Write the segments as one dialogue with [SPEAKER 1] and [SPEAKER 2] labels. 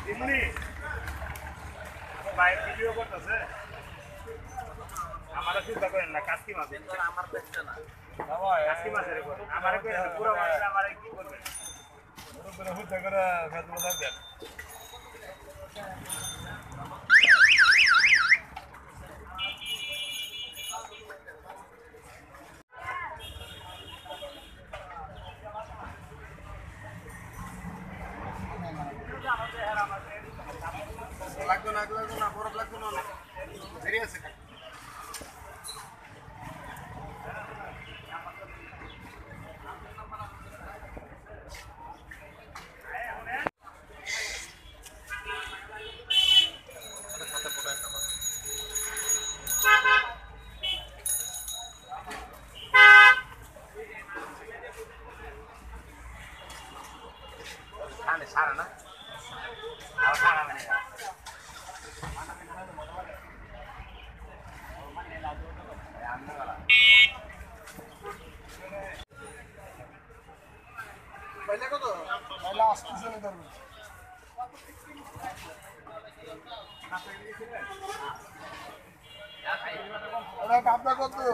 [SPEAKER 1] এমনি বাইরে ভিডিও করতেছে আমারও চিন্তা করেন না কাস্কি মাছ আমার পেছনে না কাস্কি মাছের উপর আমার পুরো মাছ আমার কি করবে পুরো হুদ্দা করে ফেলতে থাকবেন লাগবে না বরফ লাগবে না দেরি আছে সারা না সারা মানে पहले को तो पहला अस्सी से निकल गया अरे कापड़ा को तो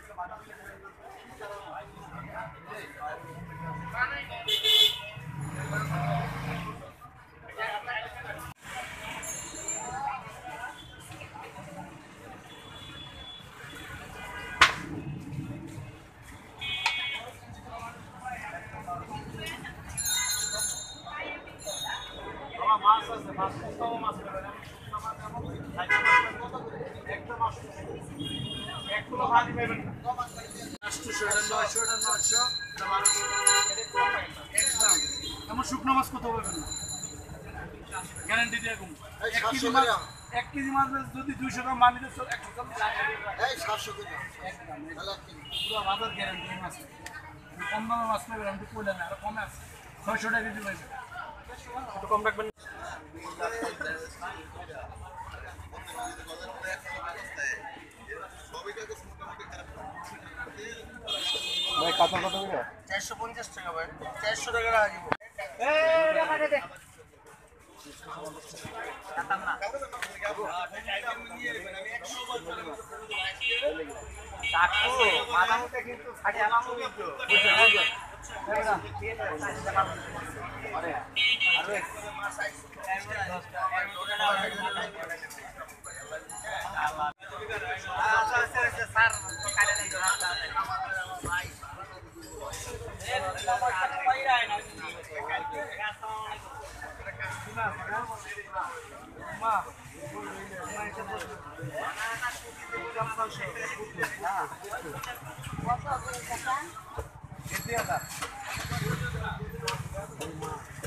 [SPEAKER 1] শুকনো মাছ কত হবে গ্যারান্টি দিয়ে এক কেজি মাছ যদি 200 গ্রাম মান নিতে 140 পুরো বাজার গ্যারান্টি মাছ কম দামে মাছ পাবেন আমি কইলে না আর কমে আছে 600 টাকা কেজি পাইছে একটু কম রাখবেন ভাই কত কত দিবে 450 টাকা ভাই 400 টাকা রাখা দিব এই টাকা দে কাটাম না কাকু মাদামতে কিন্তু ছাড়ি আলামু কিন্তু আরে আরে মাছ আইছে 10 টা স্যার কাটে নাই মা